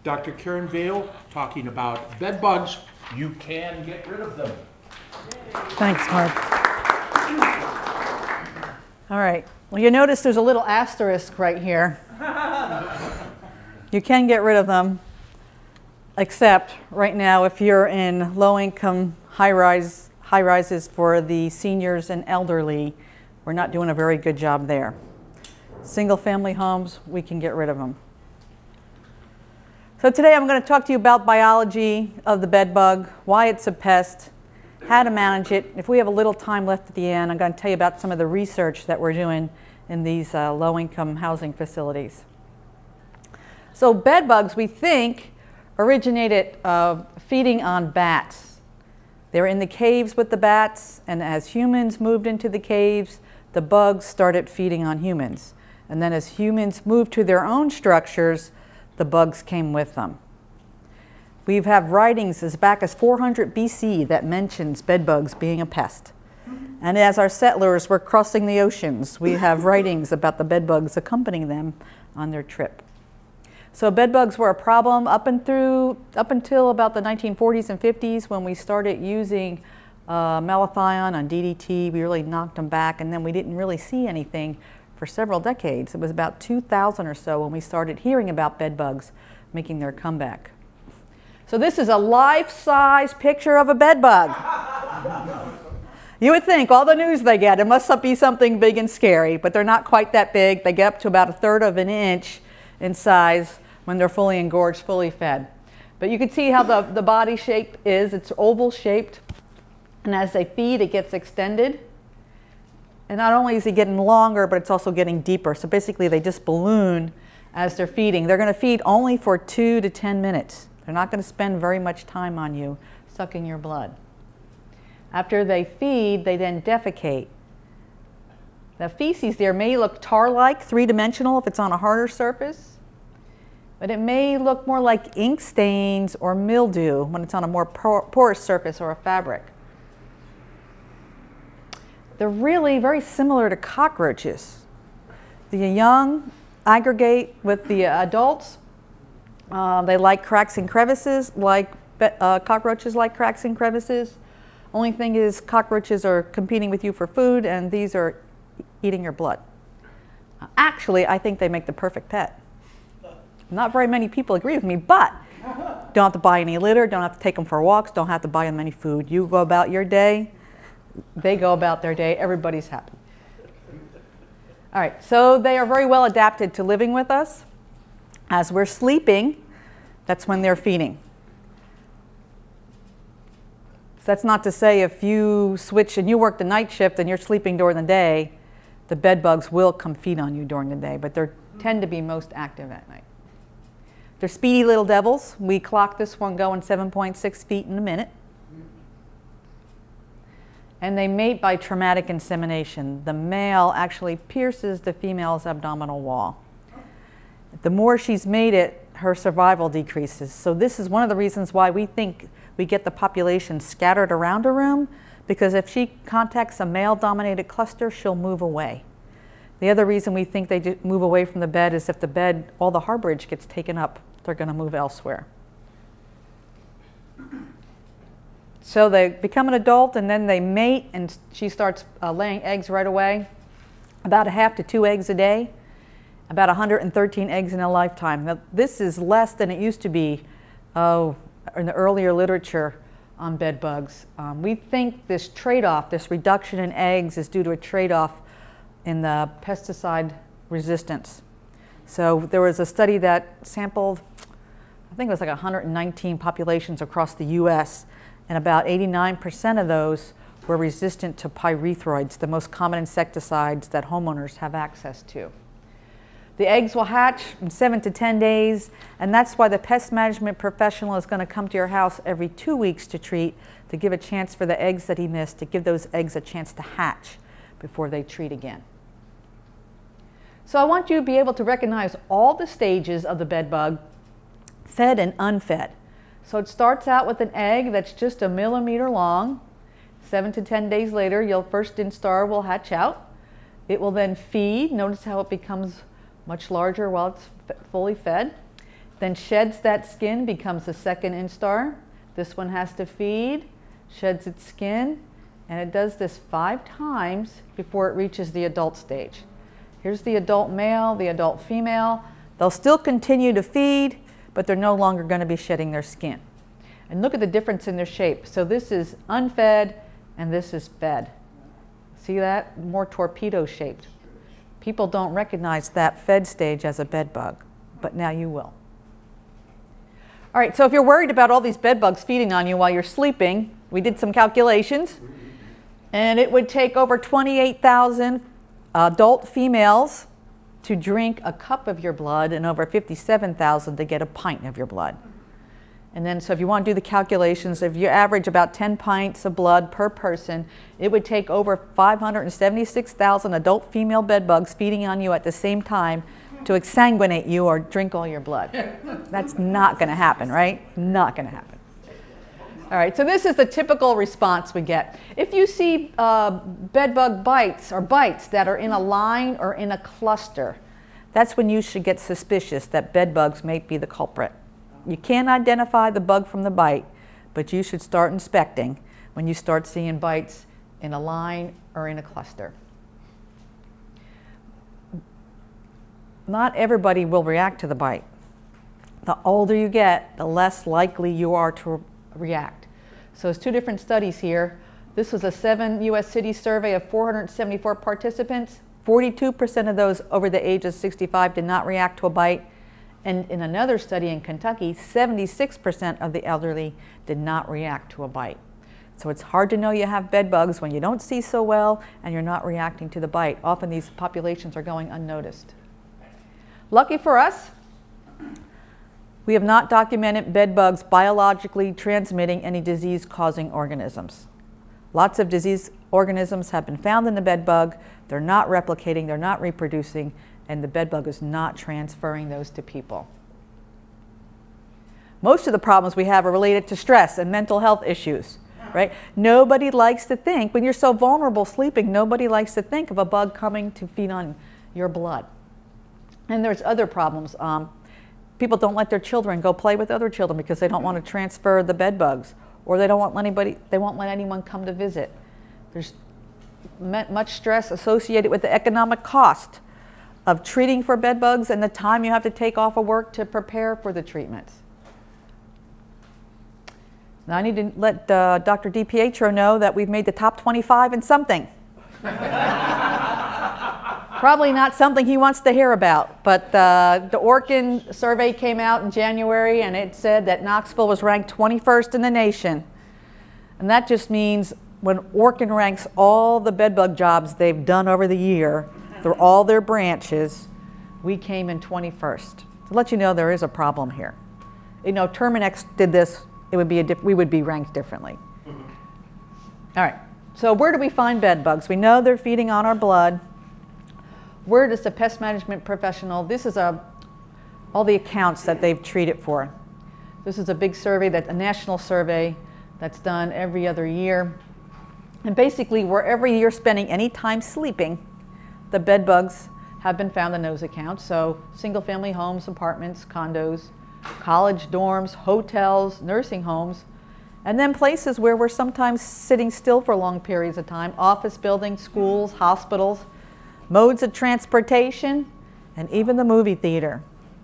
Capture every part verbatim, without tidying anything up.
Doctor Karen Vale talking about bed bugs. You can get rid of them. Thanks, Mark. All right. Well, you notice there's a little asterisk right here. You can get rid of them, except right now if you're in low-income high-rise, high-rises for the seniors and elderly, we're not doing a very good job there. Single-family homes, we can get rid of them. So today I'm going to talk to you about biology of the bed bug, why it's a pest, how to manage it. If we have a little time left at the end, I'm going to tell you about some of the research that we're doing in these uh, low-income housing facilities. So bed bugs, we think, originated uh, feeding on bats. They were in the caves with the bats, and as humans moved into the caves, the bugs started feeding on humans. And then as humans moved to their own structures, the bugs came with them. We have writings as back as four hundred B C that mentions bed bugs being a pest. And as our settlers were crossing the oceans, we have writings about the bed bugs accompanying them on their trip. So bed bugs were a problem up and through, up until about the nineteen forties and fifties when we started using uh, malathion on D D T. We really knocked them back, and then we didn't really see anything for several decades. It was about two thousand or so when we started hearing about bed bugs making their comeback. So this is a life-size picture of a bed bug. You would think all the news they get, it must be something big and scary, but they're not quite that big. They get up to about a third of an inch in size when they're fully engorged, fully fed. But you can see how the, the body shape is. It's oval shaped, and as they feed, it gets extended. And not only is it getting longer, but it's also getting deeper. So basically, they just balloon as they're feeding. They're going to feed only for two to ten minutes. They're not going to spend very much time on you sucking your blood. After they feed, they then defecate. The feces there may look tar-like, three-dimensional if it's on a harder surface, but it may look more like ink stains or mildew when it's on a more porous surface or a fabric. They're really very similar to cockroaches. The young aggregate with the adults. Uh, they like cracks and crevices, like uh, cockroaches like cracks and crevices. Only thing is cockroaches are competing with you for food, and these are eating your blood. Uh, actually, I think they make the perfect pet. Not very many people agree with me, but don't have to buy any litter, don't have to take them for walks, don't have to buy them any food. You go about your day, they go about their day, everybody's happy. All right, so they are very well adapted to living with us. As we're sleeping, that's when they're feeding. So that's not to say if you switch and you work the night shift and you're sleeping during the day, the bed bugs will come feed on you during the day, but they tend to be most active at night. They're speedy little devils. We clocked this one going seven point six feet in a minute. And they mate by traumatic insemination. The male actually pierces the female's abdominal wall. The more she's mated, her survival decreases. So this is one of the reasons why we think we get the population scattered around a room, because if she contacts a male-dominated cluster, she'll move away. The other reason we think they move away from the bed is if the bed, all the harborage gets taken up, they're going to move elsewhere. So they become an adult, and then they mate, and she starts uh, laying eggs right away, about a half to two eggs a day. About one hundred thirteen eggs in a lifetime. Now, this is less than it used to be uh, in the earlier literature on bed bugs. Um, we think this trade-off, this reduction in eggs, is due to a trade-off in the pesticide resistance. So there was a study that sampled, I think it was like one hundred nineteen populations across the U S, and about eighty-nine percent of those were resistant to pyrethroids, the most common insecticides that homeowners have access to. The eggs will hatch in seven to ten days, and that's why the pest management professional is going to come to your house every two weeks to treat, to give a chance for the eggs that he missed, to give those eggs a chance to hatch before they treat again. So I want you to be able to recognize all the stages of the bed bug, fed and unfed. So it starts out with an egg that's just a millimeter long. Seven to ten days later, your first instar will hatch out. It will then feed. Notice how it becomes much larger while it's fully fed. then sheds that skin, becomes a second instar. This one has to feed, sheds its skin, and it does this five times before it reaches the adult stage. Here's the adult male, the adult female. They'll still continue to feed, but they're no longer going to be shedding their skin. And look at the difference in their shape. So this is unfed, and this is fed. See that? More torpedo shaped. People don't recognize that fed stage as a bed bug, but now you will. All right, so if you're worried about all these bed bugs feeding on you while you're sleeping, we did some calculations, and it would take over twenty-eight thousand adult females to drink a cup of your blood and over fifty-seven thousand to get a pint of your blood. And then, so if you want to do the calculations, if you average about ten pints of blood per person, it would take over five hundred seventy-six thousand adult female bed bugs feeding on you at the same time to exsanguinate you or drink all your blood. That's not going to happen, right? Not going to happen. All right, so this is the typical response we get. If you see uh, bed bug bites or bites that are in a line or in a cluster, that's when you should get suspicious that bed bugs may be the culprit. You can't identify the bug from the bite, but you should start inspecting when you start seeing bites in a line or in a cluster. Not everybody will react to the bite. The older you get, the less likely you are to react. So it's two different studies here. This was a seven U S city survey of four hundred seventy-four participants. forty-two percent of those over the age of sixty-five did not react to a bite. And in another study in Kentucky, seventy-six percent of the elderly did not react to a bite. So it's hard to know you have bed bugs when you don't see so well and you're not reacting to the bite. Often these populations are going unnoticed. Lucky for us, we have not documented bed bugs biologically transmitting any disease-causing organisms. Lots of disease organisms have been found in the bed bug. They're not replicating, they're not reproducing, and the bed bug is not transferring those to people. Most of the problems we have are related to stress and mental health issues, right? Nobody likes to think, when you're so vulnerable sleeping, nobody likes to think of a bug coming to feed on your blood. And there's other problems. Um, people don't let their children go play with other children because they don't want to transfer the bed bugs, or they don't want anybody, they won't let anyone come to visit. There's much stress associated with the economic cost of treating for bed bugs and the time you have to take off of work to prepare for the treatments. Now I need to let uh, Doctor DiPietro know that we've made the top twenty-five in something. Probably not something he wants to hear about, but uh, the Orkin survey came out in January and it said that Knoxville was ranked twenty-first in the nation. And that just means when Orkin ranks all the bed bug jobs they've done over the year, through all their branches, we came in twenty-first. To let you know there is a problem here. You know, Terminix did this, it would be a diff we would be ranked differently. All right, so where do we find bed bugs? We know they're feeding on our blood. Where does the pest management professional, this is a, all the accounts that they've treated for. This is a big survey, that, a national survey that's done every other year. And basically, wherever you're spending any time sleeping, the bed bugs have been found in those accounts. So single family homes, apartments, condos, college dorms, hotels, nursing homes, and then places where we're sometimes sitting still for long periods of time, office buildings, schools, hospitals, modes of transportation, and even the movie theater.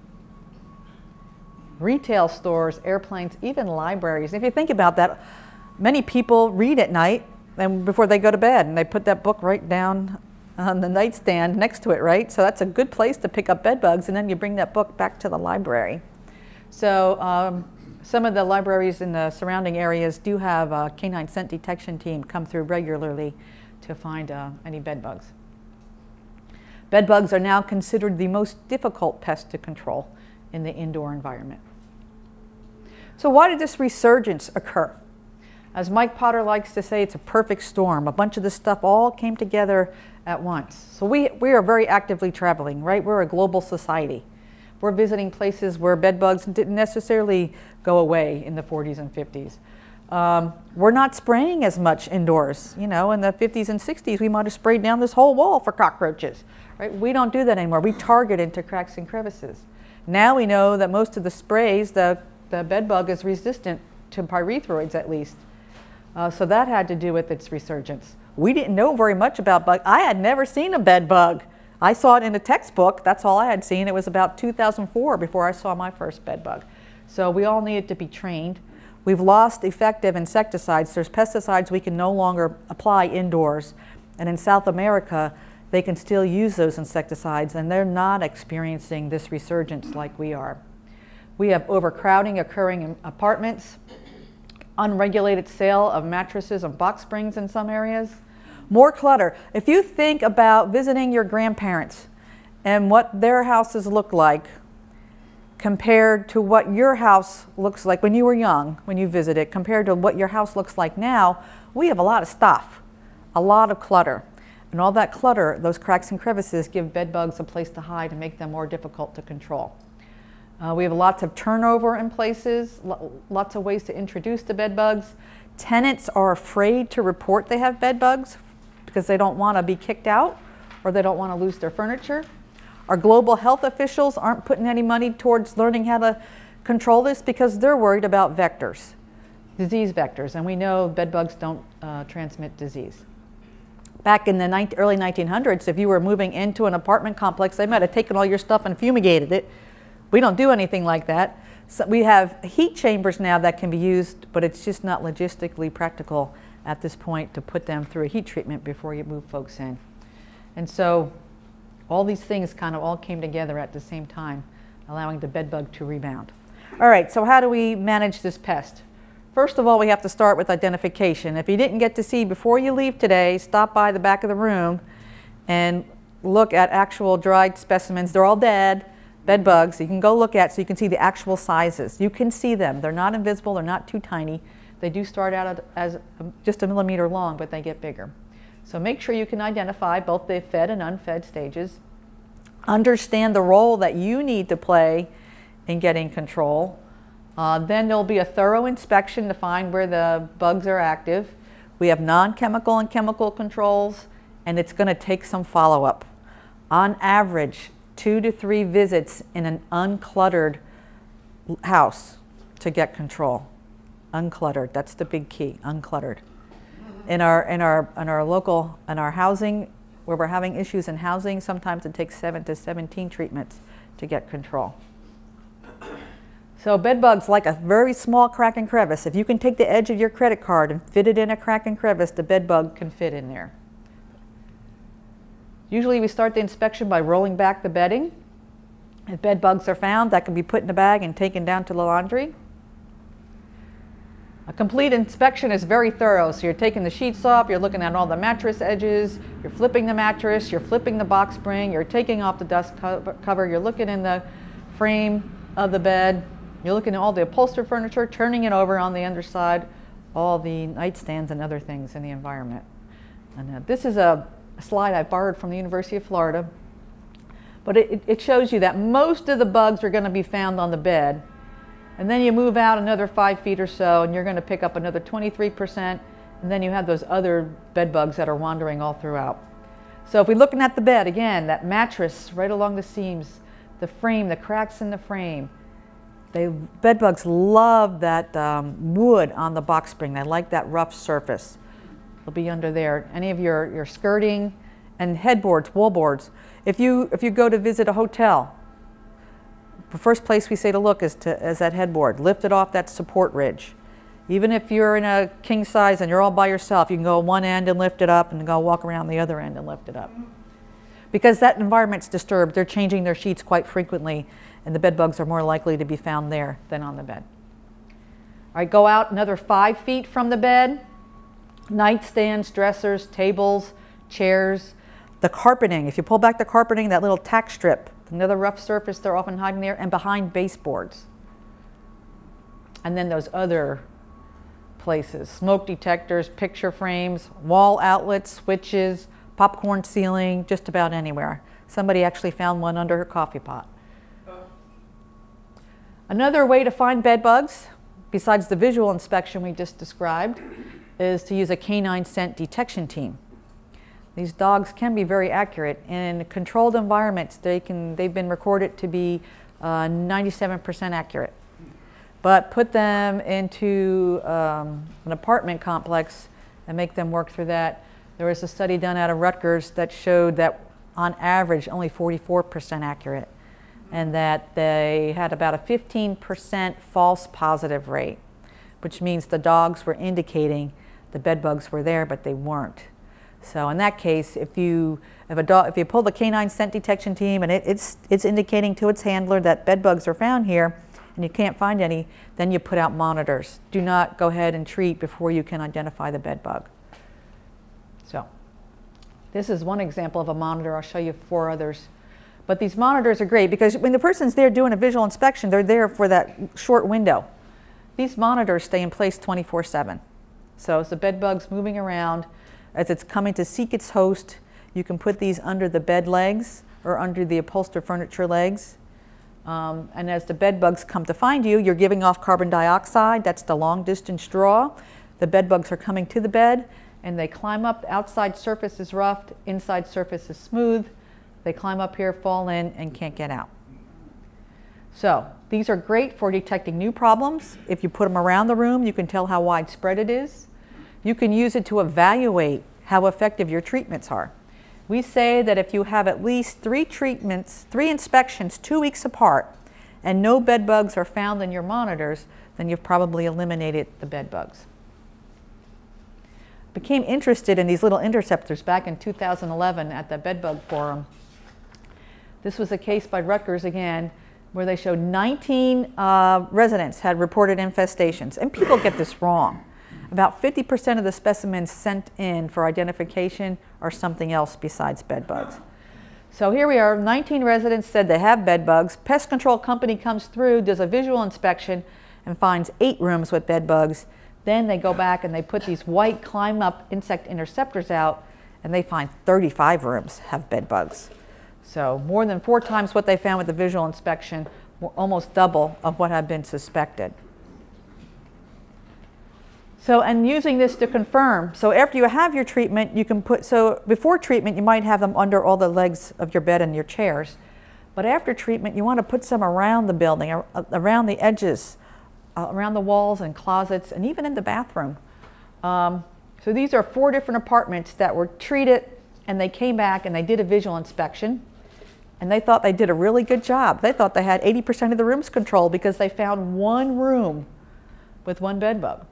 Retail stores, airplanes, even libraries. If you think about that, many people read at night and before they go to bed, and they put that book right down on the nightstand next to it, right? So that's a good place to pick up bed bugs, and then you bring that book back to the library. So um, some of the libraries in the surrounding areas do have a canine scent detection team come through regularly to find uh, any bed bugs. Bed bugs are now considered the most difficult pest to control in the indoor environment. So why did this resurgence occur? As Mike Potter likes to say, it's a perfect storm. A bunch of this stuff all came together at once. So we, we are very actively traveling, right? We're a global society. We're visiting places where bed bugs didn't necessarily go away in the forties and fifties. Um, we're not spraying as much indoors. You know, in the fifties and sixties, we might have sprayed down this whole wall for cockroaches, right? We don't do that anymore. We target into cracks and crevices. Now we know that most of the sprays, the, the bed bug is resistant to pyrethroids at least. Uh, so that had to do with its resurgence. We didn't know very much about bug. I had never seen a bed bug. I saw it in a textbook. That's all I had seen. It was about two thousand four before I saw my first bed bug. So we all needed to be trained. We've lost effective insecticides. There's pesticides we can no longer apply indoors. And in South America, they can still use those insecticides, and they're not experiencing this resurgence like we are. We have overcrowding occurring in apartments, unregulated sale of mattresses and box springs in some areas, more clutter. If you think about visiting your grandparents and what their houses look like compared to what your house looks like when you were young, when you visited, compared to what your house looks like now, we have a lot of stuff, a lot of clutter. And all that clutter, those cracks and crevices, give bed bugs a place to hide and make them more difficult to control. Uh, we have lots of turnover in places, lo lots of ways to introduce the bed bugs. Tenants are afraid to report they have bed bugs because they don't want to be kicked out or they don't want to lose their furniture. Our global health officials aren't putting any money towards learning how to control this because they're worried about vectors, disease vectors, and we know bed bugs don't uh, transmit disease. Back in the early nineteen hundreds, if you were moving into an apartment complex, they might have taken all your stuff and fumigated it. We don't do anything like that. So we have heat chambers now that can be used, but it's just not logistically practical at this point to put them through a heat treatment before you move folks in. And so all these things kind of all came together at the same time, allowing the bed bug to rebound. All right, so how do we manage this pest? First of all, we have to start with identification. If you didn't get to see before you leave today, stop by the back of the room and look at actual dried specimens. They're all dead, bed bugs. You can go look at so you can see the actual sizes. You can see them. They're not invisible. They're not too tiny. They do start out as just a millimeter long, but they get bigger. So make sure you can identify both the fed and unfed stages. Understand the role that you need to play in getting control. Uh, then there'll be a thorough inspection to find where the bugs are active. We have non-chemical and chemical controls, and it's going to take some follow-up. On average, two to three visits in an uncluttered house to get control. Uncluttered, that's the big key, uncluttered. In our, in our, in our local, in our housing, where we're having issues in housing, sometimes it takes seven to seventeen treatments to get control. So bed bugs like a very small crack and crevice. If you can take the edge of your credit card and fit it in a crack and crevice, the bed bug can fit in there. Usually we start the inspection by rolling back the bedding. If bed bugs are found, that can be put in a bag and taken down to the laundry. A complete inspection is very thorough. So you're taking the sheets off, you're looking at all the mattress edges, you're flipping the mattress, you're flipping the box spring, you're taking off the dust cover, you're looking in the frame of the bed. You're looking at all the upholstered furniture, turning it over on the underside, all the nightstands and other things in the environment. And uh, this is a, a slide I borrowed from the University of Florida. But it, it shows you that most of the bugs are going to be found on the bed. And then you move out another five feet or so, and you're going to pick up another twenty-three percent. And then you have those other bed bugs that are wandering all throughout. So if we're looking at the bed, again, that mattress right along the seams, the frame, the cracks in the frame, They, bed bugs love that um, wood on the box spring. They like that rough surface. They'll be under there. Any of your, your skirting and headboards, wall boards. If you, if you go to visit a hotel, the first place we say to look is, to, is that headboard. Lift it off that support ridge. Even if you're in a king size and you're all by yourself, you can go one end and lift it up and go walk around the other end and lift it up. Because that environment's disturbed, they're changing their sheets quite frequently, and the bed bugs are more likely to be found there than on the bed. All right, go out another five feet from the bed. Nightstands, dressers, tables, chairs. The carpeting, if you pull back the carpeting, that little tack strip, another rough surface they're often hiding there, and behind baseboards. And then those other places, smoke detectors, picture frames, wall outlets, switches, popcorn ceiling, just about anywhere. Somebody actually found one under her coffee pot. Another way to find bed bugs, besides the visual inspection we just described, is to use a canine scent detection team. These dogs can be very accurate. In controlled environments, they can, they've been recorded to be uh, ninety-seven percent accurate. But put them into um, an apartment complex and make them work through that. There was a study done out of Rutgers that showed that on average only forty-four percent accurate, and that they had about a fifteen percent false positive rate, which means the dogs were indicating the bed bugs were there, but they weren't. So in that case, if you if a dog if you pull the canine scent detection team and it, it's it's indicating to its handler that bed bugs are found here, and you can't find any, then you put out monitors. Do not go ahead and treat before you can identify the bed bug. So this is one example of a monitor. I'll show you four others. But these monitors are great because when the person's there doing a visual inspection, they're there for that short window. These monitors stay in place twenty-four seven. So as the bed bug's moving around, as it's coming to seek its host, you can put these under the bed legs or under the upholstered furniture legs. Um, and as the bed bugs come to find you, you're giving off carbon dioxide. That's the long distance draw. The bed bugs are coming to the bed and they climb up. The outside surface is rough, inside surface is smooth. They climb up here, fall in, and can't get out. So these are great for detecting new problems. If you put them around the room, you can tell how widespread it is. You can use it to evaluate how effective your treatments are. We say that if you have at least three treatments, three inspections two weeks apart, and no bed bugs are found in your monitors, then you've probably eliminated the bed bugs. Became interested in these little interceptors back in two thousand eleven at the Bedbug Forum. This was a case by Rutgers again, where they showed nineteen uh, residents had reported infestations. And people get this wrong. About fifty percent of the specimens sent in for identification are something else besides bed bugs. So here we are, nineteen residents said they have bed bugs. Pest control company comes through, does a visual inspection, and finds eight rooms with bed bugs. Then they go back and they put these white climb-up insect interceptors out, and they find thirty-five rooms have bed bugs. So more than four times what they found with the visual inspection, almost double of what had been suspected. So, and using this to confirm, so after you have your treatment, you can put, so before treatment, you might have them under all the legs of your bed and your chairs. But after treatment, you want to put some around the building, around the edges, uh, around the walls and closets, and even in the bathroom. Um, so these are four different apartments that were treated, and they came back and they did a visual inspection. And they thought they did a really good job. They thought they had eighty percent of the rooms controlled because they found one room with one bed bug.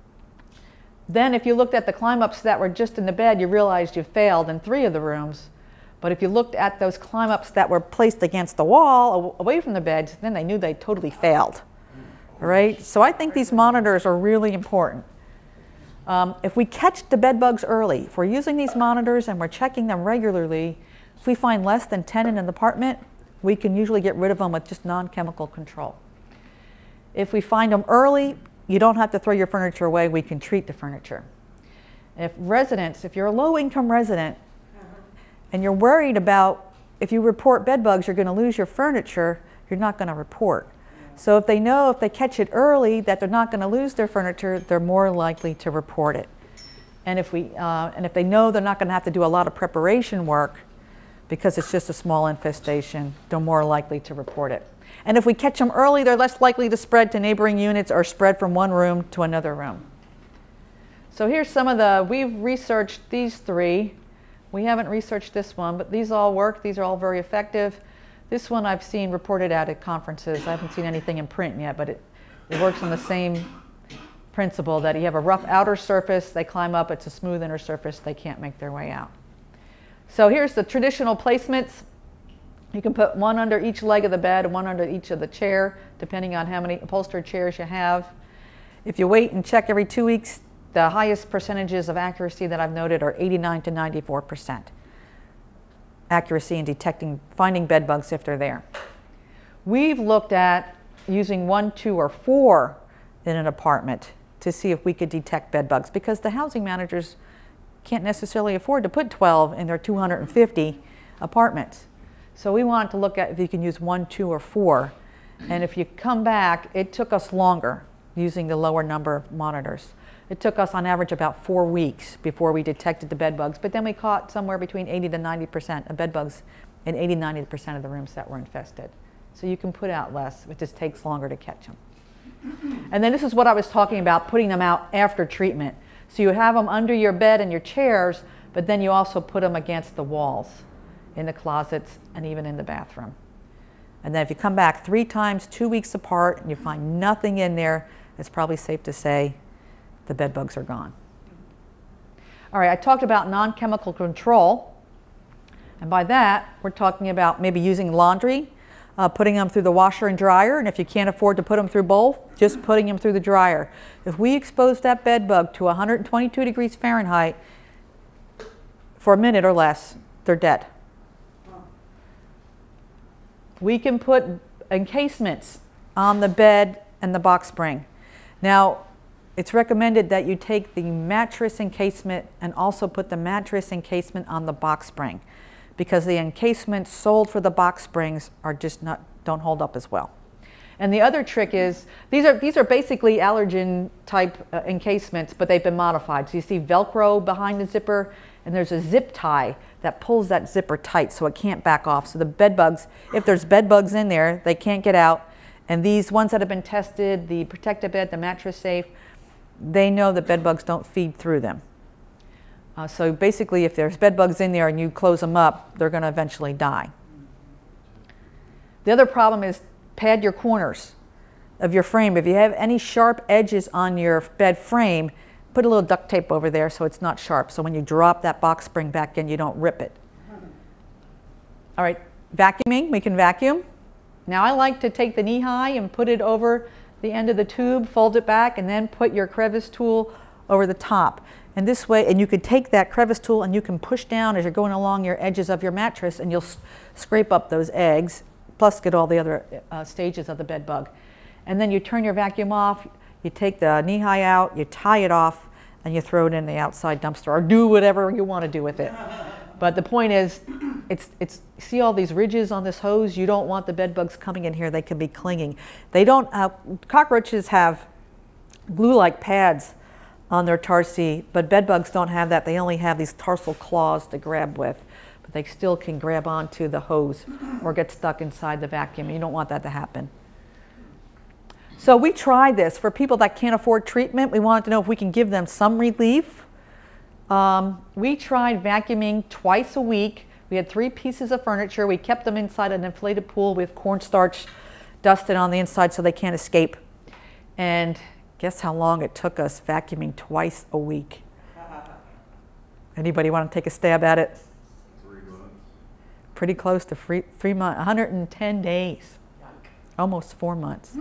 Then if you looked at the climb-ups that were just in the bed, you realized you failed in three of the rooms. But if you looked at those climb-ups that were placed against the wall, away from the beds, then they knew they totally failed. All right? So I think these monitors are really important. Um, if we catch the bed bugs early, if we're using these monitors and we're checking them regularly, if we find less than ten in an apartment, we can usually get rid of them with just non-chemical control. If we find them early, you don't have to throw your furniture away. We can treat the furniture. If residents, if you're a low-income resident and you're worried about if you report bed bugs, you're going to lose your furniture, you're not going to report. So if they know if they catch it early that they're not going to lose their furniture, they're more likely to report it. And if, we, uh, and if they know they're not going to have to do a lot of preparation work because it's just a small infestation, they're more likely to report it. And if we catch them early, they're less likely to spread to neighboring units or spread from one room to another room. So here's some of the, we've researched these three. We haven't researched this one, but these all work. These are all very effective. This one I've seen reported out at conferences. I haven't seen anything in print yet, but it, it works on the same principle that you have a rough outer surface, they climb up, it's a smooth inner surface, they can't make their way out. So here's the traditional placements. You can put one under each leg of the bed and one under each of the chair, depending on how many upholstered chairs you have. If you wait and check every two weeks, the highest percentages of accuracy that I've noted are eighty-nine to ninety-four percent. Accuracy in detecting, finding bed bugs if they're there. We've looked at using one, two, or four in an apartment to see if we could detect bed bugs, because the housing managers can't necessarily afford to put twelve in their two hundred fifty apartments. So we wanted to look at if you can use one, two, or four. And if you come back, it took us longer using the lower number of monitors. It took us on average about four weeks before we detected the bed bugs, but then we caught somewhere between eighty to ninety percent of bed bugs in eighty to ninety percent of the rooms that were infested. So you can put out less. It just takes longer to catch them. And then this is what I was talking about, putting them out after treatment. So you have them under your bed and your chairs, but then you also put them against the walls, in the closets, and even in the bathroom. And then if you come back three times, two weeks apart, and you find nothing in there, it's probably safe to say the bed bugs are gone. All right, I talked about non-chemical control. And by that, we're talking about maybe using laundry, uh, putting them through the washer and dryer, and if you can't afford to put them through both, just putting them through the dryer. If we expose that bed bug to one hundred twenty-two degrees Fahrenheit for a minute or less, they're dead. We can put encasements on the bed and the box spring. Now, it's recommended that you take the mattress encasement and also put the mattress encasement on the box spring, because the encasements sold for the box springs are just not, don't hold up as well. And the other trick is, these are, these are basically allergen type uh, encasements, but they've been modified. So you see Velcro behind the zipper, and there's a zip tie that pulls that zipper tight so it can't back off. So the bed bugs, if there's bed bugs in there, they can't get out. And these ones that have been tested, the Protect-A-Bed, the Mattress Safe, they know that bed bugs don't feed through them. Uh, so basically, if there's bed bugs in there and you close them up, they're going to eventually die. The other problem is pad your corners of your frame. If you have any sharp edges on your bed frame, put a little duct tape over there so it's not sharp. So when you drop that box spring back in, you don't rip it. All right, vacuuming, we can vacuum. Now I like to take the knee high and put it over the end of the tube, fold it back, and then put your crevice tool over the top. And this way, and you can take that crevice tool and you can push down as you're going along your edges of your mattress, and you'll scrape up those eggs, plus get all the other uh, stages of the bed bug. And then you turn your vacuum off, you take the knee high out, you tie it off, and you throw it in the outside dumpster, or do whatever you want to do with it. But the point is, it's, it's, see all these ridges on this hose? You don't want the bed bugs coming in here. They can be clinging. They don't, uh, cockroaches have glue-like pads on their tarsi, but bed bugs don't have that. They only have these tarsal claws to grab with, but they still can grab onto the hose or get stuck inside the vacuum. You don't want that to happen. So we tried this. For people that can't afford treatment, we wanted to know if we can give them some relief. Um, we tried vacuuming twice a week. We had three pieces of furniture. We kept them inside an inflated pool with cornstarch dusted on the inside so they can't escape. And guess how long it took us vacuuming twice a week? Anybody want to take a stab at it? Three months. Pretty close to three, three months, one hundred ten days, almost four months.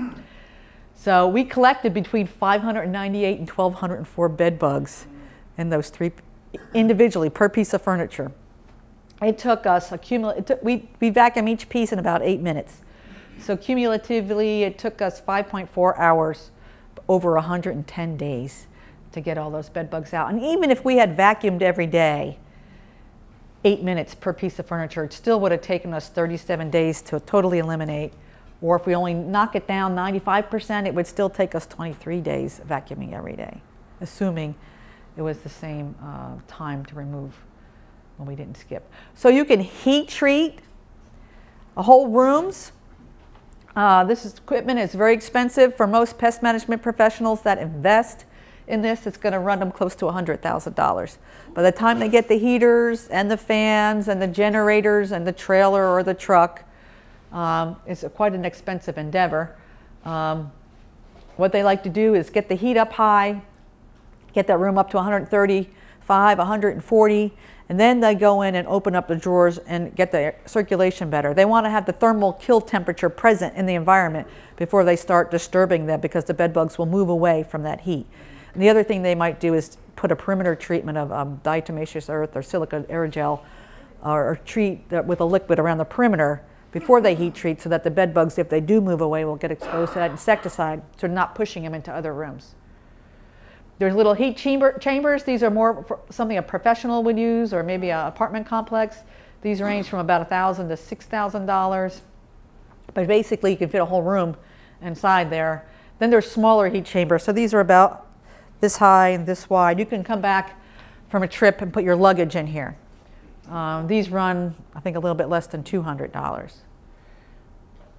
So we collected between five hundred ninety-eight and twelve oh four bed bugs in those three, individually per piece of furniture. It took us, a cumul it took, we, we vacuum each piece in about eight minutes. So cumulatively, it took us five point four hours over one hundred ten days to get all those bed bugs out. And even if we had vacuumed every day, eight minutes per piece of furniture, it still would have taken us thirty-seven days to totally eliminate. Or if we only knock it down ninety-five percent, it would still take us twenty-three days vacuuming every day, assuming it was the same uh, time to remove when we didn't skip. So you can heat treat whole rooms. Uh, this is equipment is very expensive for most pest management professionals that invest in this. It's going to run them close to one hundred thousand dollars. By the time they get the heaters and the fans and the generators and the trailer or the truck, um, it's a, quite an expensive endeavor. Um, what they like to do is get the heat up high, get that room up to one hundred thirty-five, one hundred forty, and then they go in and open up the drawers and get the circulation better. They want to have the thermal kill temperature present in the environment before they start disturbing them, because the bed bugs will move away from that heat. And the other thing they might do is put a perimeter treatment of um, diatomaceous earth or silica aerogel, or, or treat that with a liquid around the perimeter before they heat treat, so that the bed bugs, if they do move away, will get exposed to that insecticide, so they're not pushing them into other rooms. There's little heat chamber, chambers. These are more for something a professional would use, or maybe an apartment complex. These range from about one thousand dollars to six thousand dollars. But basically, you can fit a whole room inside there. Then there's smaller heat chambers. So these are about this high and this wide. You can come back from a trip and put your luggage in here. Um, these run, I think, a little bit less than two hundred dollars.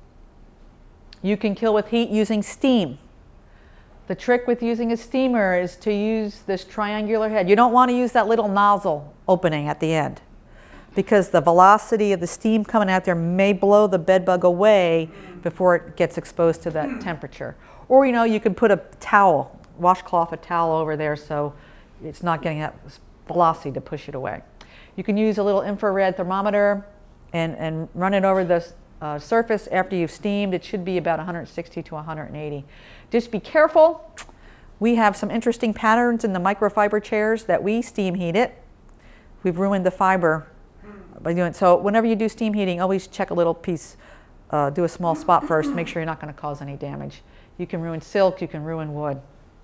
You can kill with heat using steam. The trick with using a steamer is to use this triangular head. You don't want to use that little nozzle opening at the end, because the velocity of the steam coming out there may blow the bed bug away before it gets exposed to that temperature. Or, you know, you can put a towel, washcloth, a towel over there so it's not getting that velocity to push it away. You can use a little infrared thermometer and, and run it over the uh, surface after you've steamed. It should be about one hundred sixty to one hundred eighty. Just be careful. We have some interesting patterns in the microfiber chairs that we steam heat it. We've ruined the fiber by doing it. So whenever you do steam heating, always check a little piece, uh, do a small spot first, make sure you're not going to cause any damage. You can ruin silk, you can ruin wood.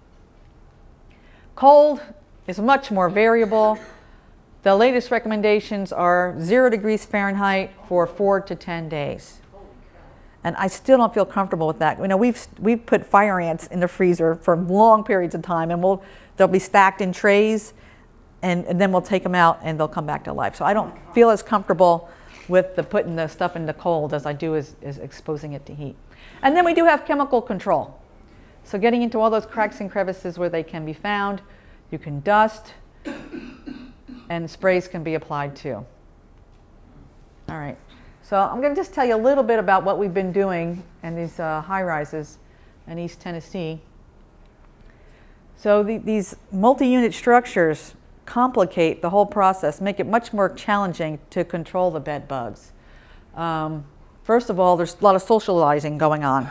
Cold is much more variable. The latest recommendations are zero degrees Fahrenheit for four to ten days. And I still don't feel comfortable with that. You know, we've, we've put fire ants in the freezer for long periods of time, and we'll, they'll be stacked in trays, and, and then we'll take them out and they'll come back to life. So I don't feel as comfortable with the putting the stuff in the cold as I do as, as exposing it to heat. And then we do have chemical control. So getting into all those cracks and crevices where they can be found, you can dust, and sprays can be applied too. All right. So I'm going to just tell you a little bit about what we've been doing in these uh, high-rises in East Tennessee. So the, these multi-unit structures complicate the whole process, make it much more challenging to control the bed bugs. Um, first of all, there's a lot of socializing going on.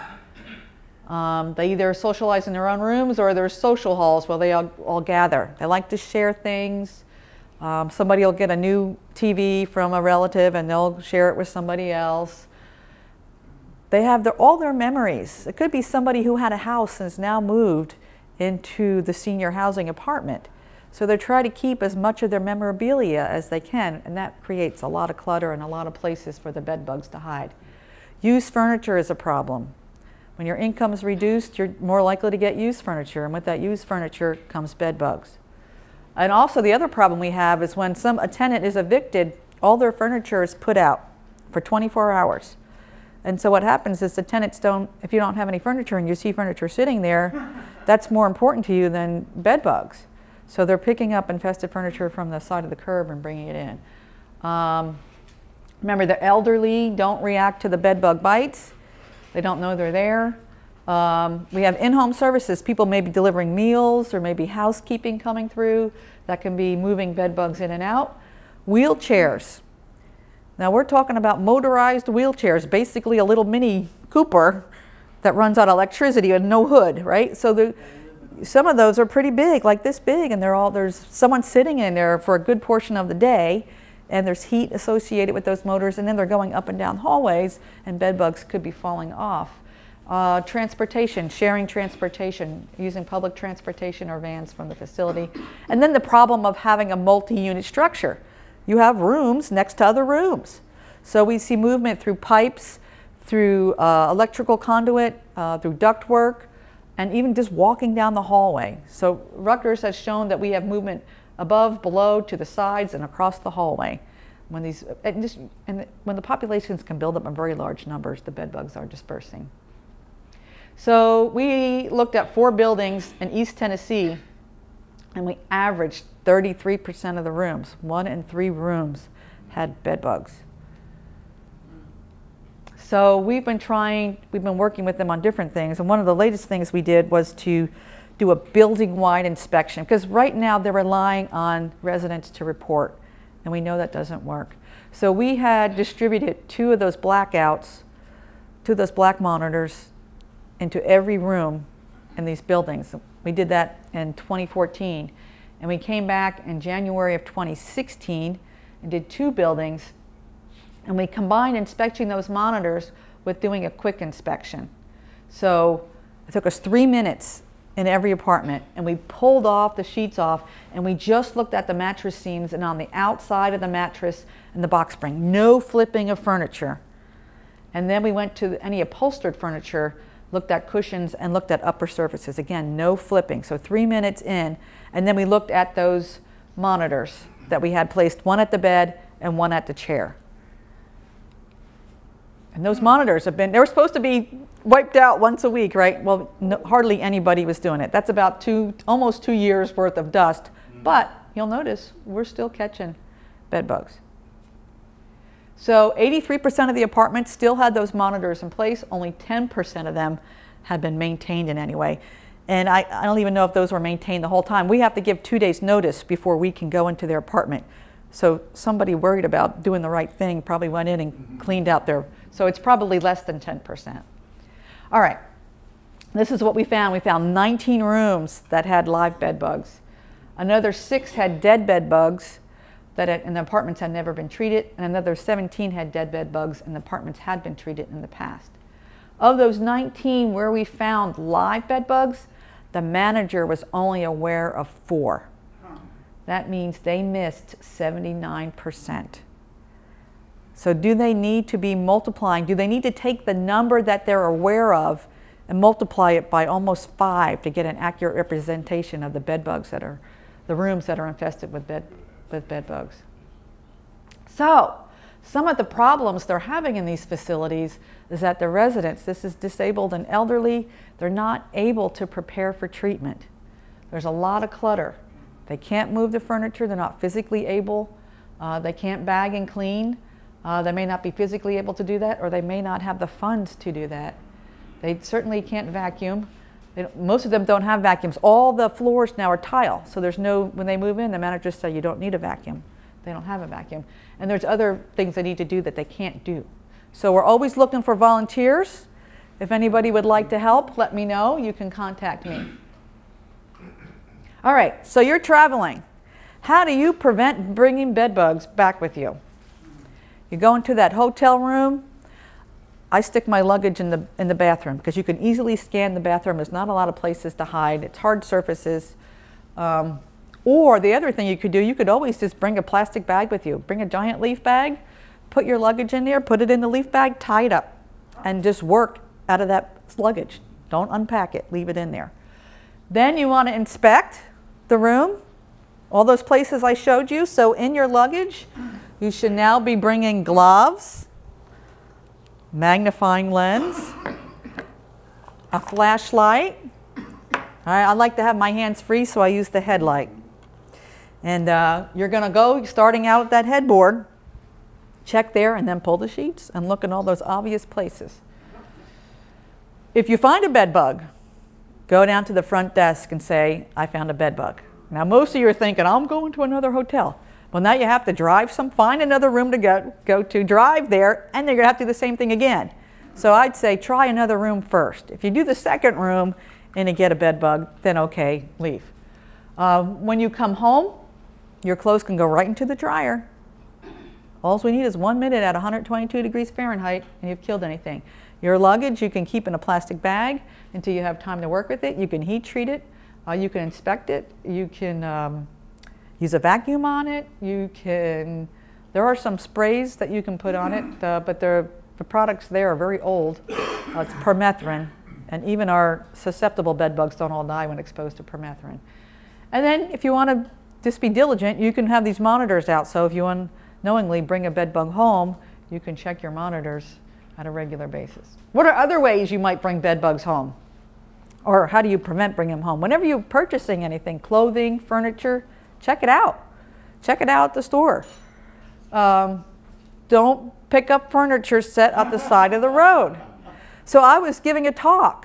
Um, they either socialize in their own rooms or there's social halls where they all, all gather. They like to share things. Um, somebody will get a new T V from a relative and they'll share it with somebody else. They have their, all their memories. It could be somebody who had a house and has now moved into the senior housing apartment. So they try to keep as much of their memorabilia as they can, and that creates a lot of clutter and a lot of places for the bed bugs to hide. Used furniture is a problem. When your income is reduced, you're more likely to get used furniture, and with that used furniture comes bed bugs. And also the other problem we have is when some a tenant is evicted, all their furniture is put out for twenty-four hours. And so what happens is the tenants don't, if you don't have any furniture and you see furniture sitting there, that's more important to you than bed bugs. So they're picking up infested furniture from the side of the curb and bringing it in. Um, remember, the elderly don't react to the bed bug bites. They don't know they're there. Um, we have in-home services. People may be delivering meals or maybe housekeeping coming through. That can be moving bed bugs in and out. Wheelchairs. Now we're talking about motorized wheelchairs, basically a little mini Cooper that runs on electricity and no hood, right? So the, some of those are pretty big, like this big, and they're all, there's someone sitting in there for a good portion of the day, and there's heat associated with those motors, and then they're going up and down hallways, and bed bugs could be falling off. Uh, transportation, sharing transportation, using public transportation or vans from the facility. And then the problem of having a multi-unit structure. You have rooms next to other rooms. So we see movement through pipes, through uh, electrical conduit, uh, through ductwork, and even just walking down the hallway. So Rutgers has shown that we have movement above, below, to the sides, and across the hallway. When, these, and just, and when the populations can build up in very large numbers, the bed bugs are dispersing. So we looked at four buildings in East Tennessee, and we averaged thirty-three percent of the rooms. One in three rooms had bed bugs. So we've been trying, we've been working with them on different things, and one of the latest things we did was to do a building-wide inspection, because right now they're relying on residents to report, and we know that doesn't work. So we had distributed two of those blackouts, two of those black monitors, into every room in these buildings. We did that in twenty fourteen, and we came back in January of twenty sixteen and did two buildings, and we combined inspecting those monitors with doing a quick inspection. So it took us three minutes in every apartment, and we pulled off the sheets off, and we just looked at the mattress seams and on the outside of the mattress and the box spring. No flipping of furniture. And then we went to any upholstered furniture, looked at cushions, and looked at upper surfaces. Again, no flipping. So three minutes in, and then we looked at those monitors that we had placed, one at the bed and one at the chair. And those monitors have been, they were supposed to be wiped out once a week, right? Well, no, hardly anybody was doing it. That's about two, almost two years worth of dust. But you'll notice we're still catching bed bugs. So eighty-three percent of the apartments still had those monitors in place. Only ten percent of them had been maintained in any way. And I, I don't even know if those were maintained the whole time. We have to give two days notice before we can go into their apartment. So somebody worried about doing the right thing probably went in and cleaned out their, so it's probably less than ten percent. All right, this is what we found. We found nineteen rooms that had live bed bugs. Another six had dead bed bugs that had, and the apartments had never been treated, and another seventeen had dead bed bugs and the apartments had been treated in the past. Of those nineteen where we found live bed bugs, the manager was only aware of four. That means they missed seventy-nine percent. So do they need to be multiplying? Do they need to take the number that they're aware of and multiply it by almost five to get an accurate representation of the bed bugs that are, the rooms that are infested with bed, with bed bugs? So some of the problems they're having in these facilities is that the residents, this is disabled and elderly, they're not able to prepare for treatment. There's a lot of clutter. They can't move the furniture, they're not physically able, uh, they can't bag and clean. Uh, they may not be physically able to do that, or they may not have the funds to do that. They certainly can't vacuum. They don't, most of them don't have vacuums. All the floors now are tile, so there's no, when they move in, the managers say you don't need a vacuum. They don't have a vacuum. And there's other things they need to do that they can't do. So we're always looking for volunteers. If anybody would like to help, let me know. You can contact me. All right, so you're traveling. How do you prevent bringing bed bugs back with you? You go into that hotel room. I stick my luggage in the, in the bathroom because you can easily scan the bathroom. There's not a lot of places to hide. It's hard surfaces. Um, or the other thing you could do, you could always just bring a plastic bag with you. Bring a giant leaf bag, put your luggage in there, put it in the leaf bag, tie it up, and just work out of that luggage. Don't unpack it, leave it in there. Then you want to inspect the room, all those places I showed you. So in your luggage, you should now be bringing gloves, magnifying lens, a flashlight. All right, I like to have my hands free, so I use the headlight. And uh, you're going to go, starting out at that headboard, check there, and then pull the sheets and look in all those obvious places. If you find a bed bug, go down to the front desk and say, I found a bed bug. Now, most of you are thinking, I'm going to another hotel. Well, now you have to drive some, find another room to go, go to, drive there, and then you're going to have to do the same thing again. So I'd say try another room first. If you do the second room and you get a bed bug, then okay, leave. Uh, when you come home, your clothes can go right into the dryer. All we need is one minute at one hundred twenty-two degrees Fahrenheit, and you've killed anything. Your luggage you can keep in a plastic bag until you have time to work with it. You can heat treat it. Uh, you can inspect it. You can um, use a vacuum on it. You can, there are some sprays that you can put on it, uh, but the products there are very old. Uh, it's permethrin, and even our susceptible bed bugs don't all die when exposed to permethrin. And then if you want to just be diligent, you can have these monitors out. So if you unknowingly bring a bed bug home, you can check your monitors on a regular basis. What are other ways you might bring bed bugs home? Or how do you prevent bringing them home? Whenever you're purchasing anything, clothing, furniture, check it out. Check it out at the store. Um, don't pick up furniture set at the side of the road. So I was giving a talk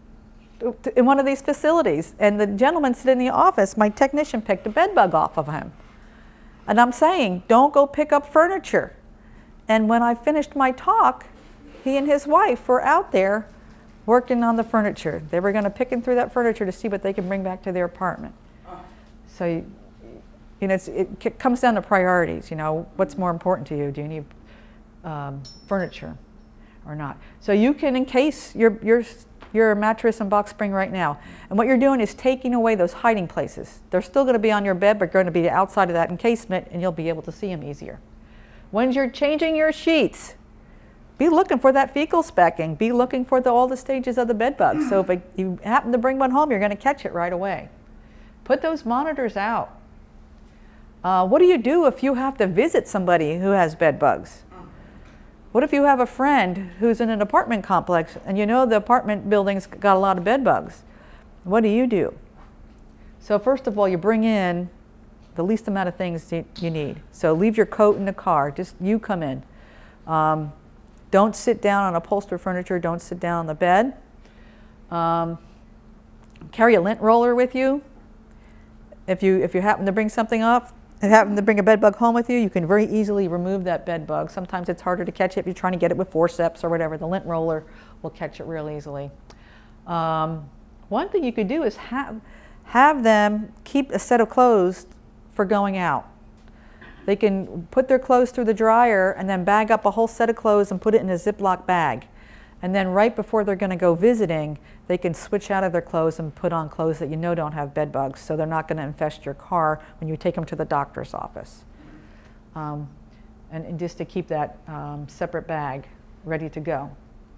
in one of these facilities, and the gentleman sitting in the office, my technician picked a bed bug off of him. And I'm saying, don't go pick up furniture. And when I finished my talk, he and his wife were out there working on the furniture. They were going to pick through that furniture to see what they can bring back to their apartment. So, you, you know, it's, it comes down to priorities. You know, what's more important to you? Do you need um, furniture or not? So you can encase your, your, your mattress and box spring right now. And what you're doing is taking away those hiding places. They're still going to be on your bed, but going to be outside of that encasement, and you'll be able to see them easier. When you're changing your sheets, be looking for that fecal specking. Be looking for the, all the stages of the bed bug. So if it, you happen to bring one home, you're going to catch it right away. Put those monitors out. Uh, what do you do if you have to visit somebody who has bed bugs? What if you have a friend who's in an apartment complex and you know the apartment building's got a lot of bed bugs? What do you do? So first of all, you bring in the least amount of things you need. So leave your coat in the car, just you come in. Um, don't sit down on upholstered furniture, don't sit down on the bed. Um, carry a lint roller with you. If you, if you happen to bring something off, and happen to bring a bed bug home with you, you can very easily remove that bed bug. Sometimes it's harder to catch it if you're trying to get it with forceps or whatever. The lint roller will catch it real easily. Um, one thing you could do is have, have them keep a set of clothes for going out. They can put their clothes through the dryer and then bag up a whole set of clothes and put it in a Ziploc bag. And then right before they're going to go visiting, they can switch out of their clothes and put on clothes that you know don't have bed bugs, so they're not going to infest your car when you take them to the doctor's office. Um, and, and just to keep that um, separate bag ready to go.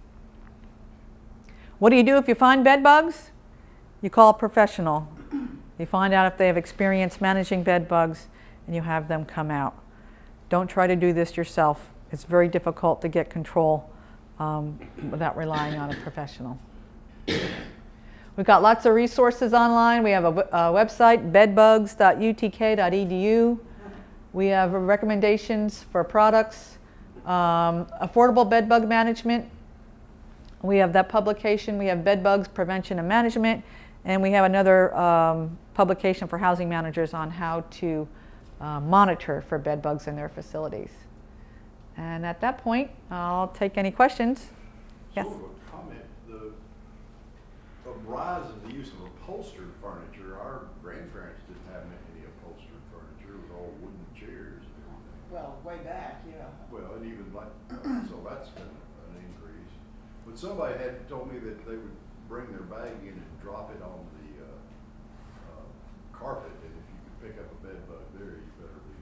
What do you do if you find bed bugs? You call a professional. You find out if they have experience managing bed bugs, and you have them come out. Don't try to do this yourself. It's very difficult to get control um, without relying on a professional. We've got lots of resources online. We have a, a website, bedbugs dot U T K dot E D U. We have recommendations for products, um, affordable bed bug management. We have that publication. We have bed bugs prevention and management. And we have another um, publication for housing managers on how to uh, monitor for bed bugs in their facilities. And at that point, I'll take any questions. Yes? Sort of a comment. The, the rise in the use of upholstered furniture, our grandparents didn't have any upholstered furniture. It was all wooden chairs and everything. Well, way back, yeah. Well, and even like, uh, so that's been an increase. But somebody had told me that they would bring their bag in and drop it on the uh, uh, carpet, and if you could pick up a bed bug there, you better be,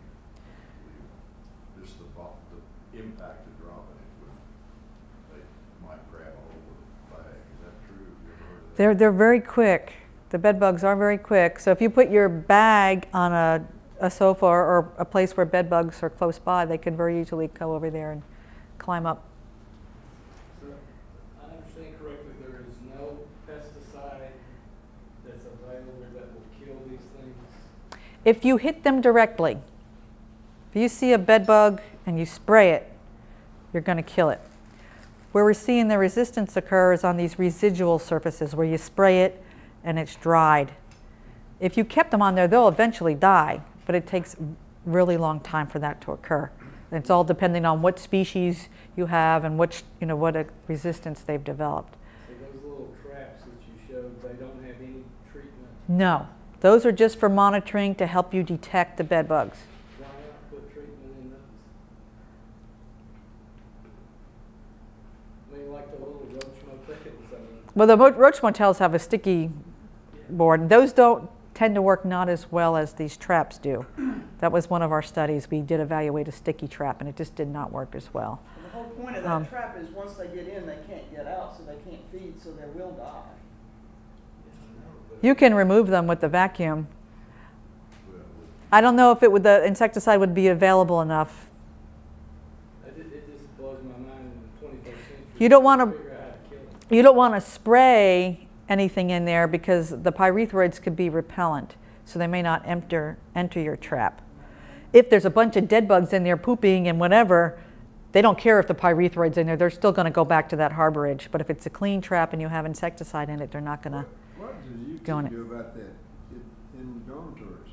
be just the, the impact of dropping it would, they might grab a hold of the bag. Is that true? Have you ever heard of that? They're, they're very quick. The bed bugs are very quick. So if you put your bag on a, a sofa or a place where bed bugs are close by, they can very easily go over there and climb up. So, I understand correctly, there is no pesticide that's available that will kill these things? If you hit them directly, if you see a bed bug and you spray it, you're going to kill it. Where we're seeing the resistance occur is on these residual surfaces where you spray it and it's dried. If you kept them on there, they'll eventually die, but it takes a really long time for that to occur. And it's all depending on what species you have and which, you know, what a resistance they've developed. So those little traps that you showed, they don't have any treatment? No, those are just for monitoring to help you detect the bed bugs. Why not put treatment in those? I mean, like the little roach motels, I mean. Well, the mo- roach motels have a sticky board, and those don't tend to work not as well as these traps do. That was one of our studies. We did evaluate a sticky trap, and it just did not work as well. And the whole point of that Um, trap is once they get in, they can't get out, so they can't feed, so they will die. You can remove them with the vacuum. Well, I don't know if it would, the insecticide would be available enough. It just, it just blows my mind in the twenty-first century. You don't want to, Figure out how to kill them. you don't want to spray anything in there because the pyrethroids could be repellent, so they may not enter enter your trap. If there's a bunch of dead bugs in there pooping and whatever, they don't care if the pyrethroid's in there. They're still going to go back to that harborage. But if it's a clean trap and you have insecticide in it, they're not going to. What does U T Go on it. do about that in, in the dormitories?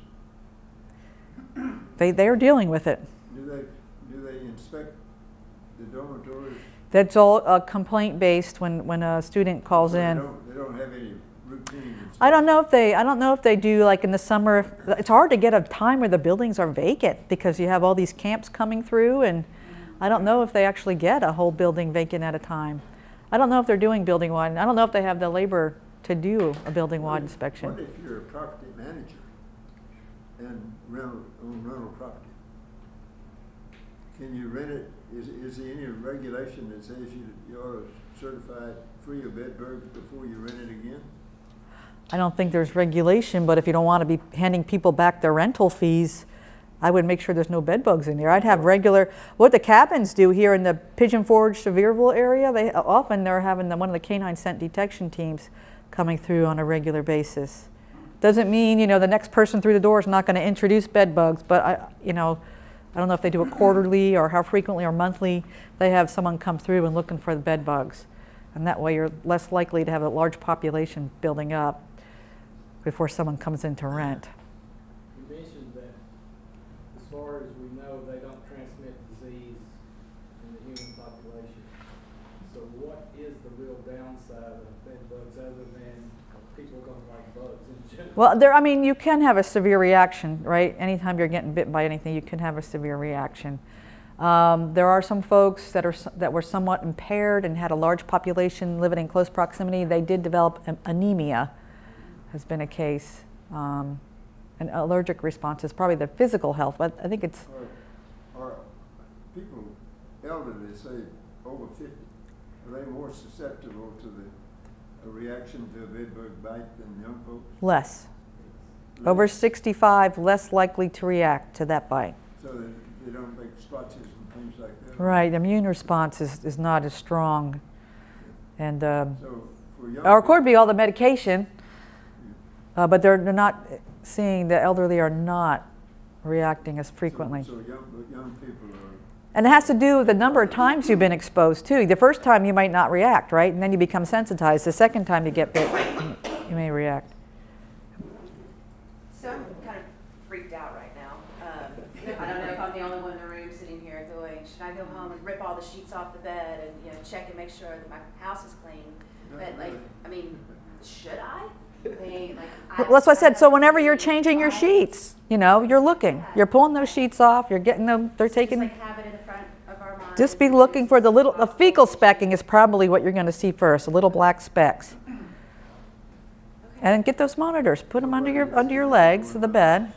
They they are dealing with it. Do they do they inspect the dormitories? That's all uh, complaint based when when a student calls They in. don't, they don't have any routine inspection? I don't know if they I don't know if they do, like in the summer. It's hard to get a time where the buildings are vacant because you have all these camps coming through, and I don't know if they actually get a whole building vacant at a time. I don't know if they're doing building wide. I don't know if they have the labor to do a building wide inspection. What if you're a property manager and rental, own rental property? Can you rent it? Is, is there any regulation that says you, you ought to certify it free of bed bugs before you rent it again? I don't think there's regulation, but if you don't want to be handing people back their rental fees, I would make sure there's no bed bugs in there. I'd have regular, what the cabins do here in the Pigeon Forge, Sevierville area, they often they're having the, one of the canine scent detection teams coming through on a regular basis. Doesn't mean, you know, the next person through the door is not going to introduce bed bugs, but I, you know, I don't know if they do it quarterly or how frequently or monthly. They have someone come through and looking for the bed bugs. And that way you're less likely to have a large population building up before someone comes in to rent. You mentioned that as far as we know, they don't transmit disease in the human population. So what is the real downside of bed bugs other than people don't like bugs in general? Well, there, I mean, you can have a severe reaction, right? Anytime you're getting bitten by anything, you can have a severe reaction. Um, there are some folks that, are, that were somewhat impaired and had a large population living in close proximity. They did develop an anemia, has been a case. Um, an allergic response is probably the physical health, but I think it's... Are, are people elderly, say over fifty, are they more susceptible to the a reaction to a bed bug bite than young folks? Less. Over sixty-five, less likely to react to that bite. So that they don't make splotches and things like that? Right, immune response is, is not as strong. And, um, So for young or it could people- be all the medication, uh, but they're, they're not seeing the elderly are not reacting as frequently. So, so young, young people are. And it has to do with the number of times you've been exposed too. The first time you might not react, right? And then you become sensitized. The second time you get bit, you may react. So I'm kind of freaked out right now. Um, I don't know if I'm the only one in the room sitting here going, should I go home and rip all the sheets off the bed and, you know, check and make sure that my house is clean? But like, I mean, should I? I mean, like, I, Well, that's what I said. So whenever you're changing your sheets, you know, you're looking. You're pulling those sheets off. You're getting them. They're just taking. like have it in the front of our minds. Just be looking for the little. The fecal specking is probably what you're going to see first. The little black specks. And then get those monitors. Put them under your under your legs of the bed.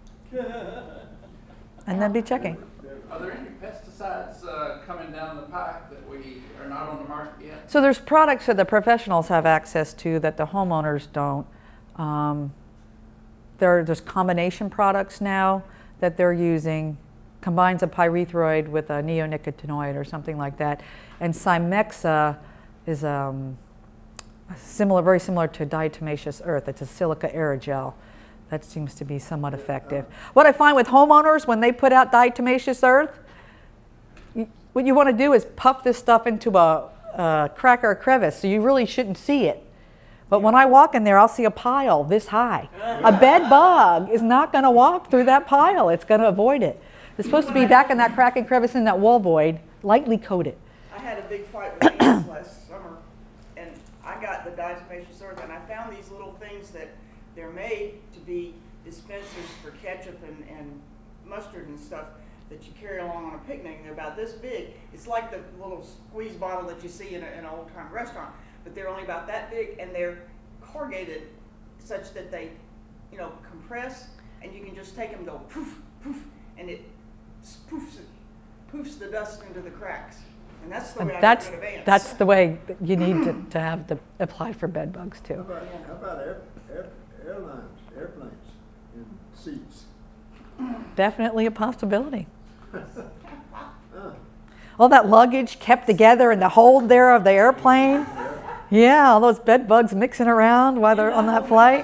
And then be checking. Are there any pesticides uh, coming down the pipe that we are not on the market yet? So there's products that the professionals have access to that the homeowners don't. Um, there, there's combination products now that they're using, combines a pyrethroid with a neonicotinoid or something like that. And Cymexa is um, similar, very similar to diatomaceous earth. It's a silica aerogel. That seems to be somewhat effective. What I find with homeowners when they put out diatomaceous earth, you, what you want to do is puff this stuff into a, a crack or a crevice, so you really shouldn't see it. But when I walk in there, I'll see a pile this high. A bed bug is not going to walk through that pile. It's going to avoid it. It's supposed to be back in that crack and crevice in that wall void, lightly coated. I had a big fight with ants last summer, and I got the diatomaceous earth, and I found these little things that they're made to be dispensers for ketchup and, and mustard and stuff that you carry along on a picnic. They're about this big. It's like the little squeeze bottle that you see in, a, in an old-time restaurant, but they're only about that big, and they're corrugated such that they, you know, compress, and you can just take them and go poof, poof, and it poofs, it, poofs the dust into the cracks. And that's the And way I that's, get rid of ants. that's the way that you need to, to have the apply for bed bugs How too. about, how about air, air, airlines, airplanes, and seats? Definitely a possibility. Huh. All that luggage kept together in the hold there of the airplane. Yeah, all those bed bugs mixing around while they're on that flight.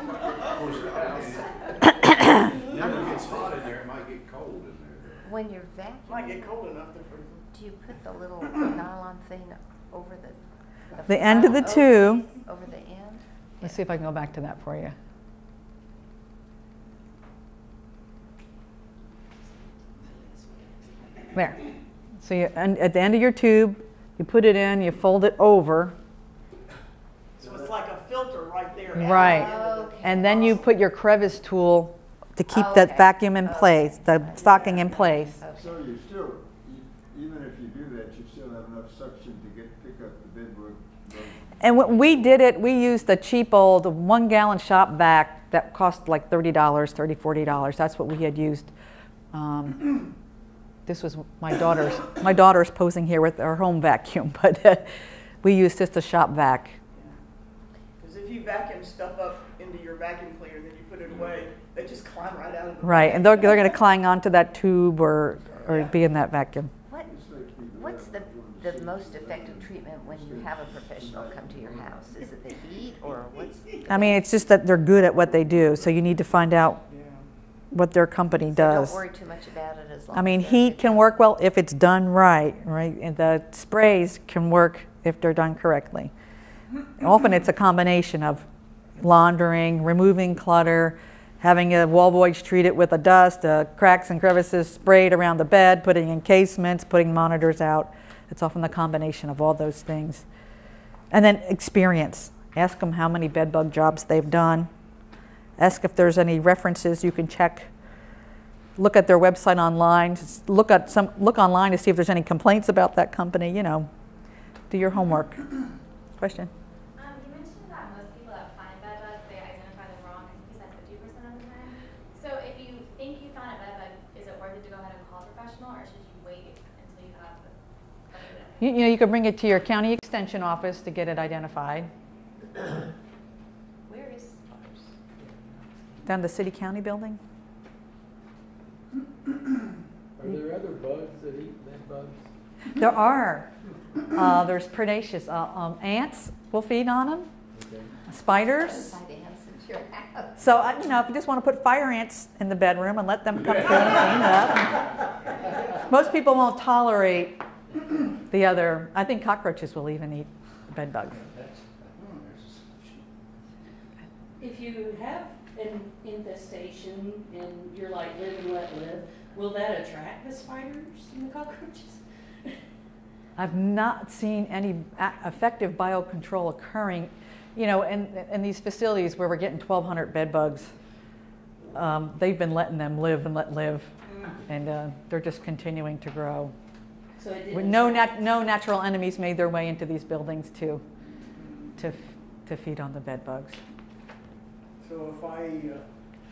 Never gets hot in there, it might get cold in there. When you're Might vacuuming, get cold enough to freeze them. do you put the little nylon thing over the? The end of the front, tube. Over the end? Let's see if I can go back to that for you. There. So you, and at the end of your tube, you put it in, you fold it over. So it's like a filter right there. Right. Okay. And then you put your crevice tool to keep that Okay. vacuum in place, the stocking in place. So you still, you, even if you do that, you still have enough suction to get, pick up the bedbug. bug. And when we did it, we used the cheap old one gallon shop vac that cost like thirty dollars, thirty, forty dollars. That's what we had used. Um, this was my daughter's, my daughter's posing here with our home vacuum, but uh, we used just a shop vac. Because if you vacuum stuff up in into your vacuum cleaner, then you put it away, they just climb right out of the. Right, and they're, they're going to climb onto that tube or, or be in that vacuum. What, what's the, the most effective treatment when you have a professional come to your house? Is it the heat or what's? I mean, it's just that they're good at what they do, so you need to find out Yeah. what their company So does. don't worry too much about it as long I mean, as they're heat good. can work well if it's done right, right? And the sprays can work if they're done correctly. Often it's a combination of laundering, removing clutter, having a wall voids treated with a dust, uh, cracks and crevices sprayed around the bed, putting encasements, putting monitors out. It's often the combination of all those things. And then experience. Ask them how many bed bug jobs they've done. Ask if there's any references you can check. Look at their website online. Just look at some. Look online to see if there's any complaints about that company. You know, do your homework. Question. Um, you mentioned that most people that find bed bugs, they identify them wrong. I think you said fifty percent of the time. So if you think you found a bed bug, is it worth it to go ahead and call a professional, or should you wait until you have the evidence? You, you know, you could bring it to your county extension office to get it identified. Where is ours? Down the city county building. Are there other bugs that eat bed bugs? There are. Uh, there's predaceous. Uh, um, ants will feed on them. Okay. Spiders. Inside ants into your house. So, uh, you know, if you just want to put fire ants in the bedroom and let them come through and clean it up. Most people won't tolerate the other. I think cockroaches will even eat bed bugs. If you have an infestation and you're like live and let live, will that attract the spiders and the cockroaches? I've not seen any a- effective biocontrol occurring, you know, in, in these facilities where we're getting twelve hundred bed bugs. Um, they've been letting them live and let live, and uh, they're just continuing to grow. So it With didn't no, attract- nat- no natural enemies made their way into these buildings to, to, f- to feed on the bed bugs. So if I uh,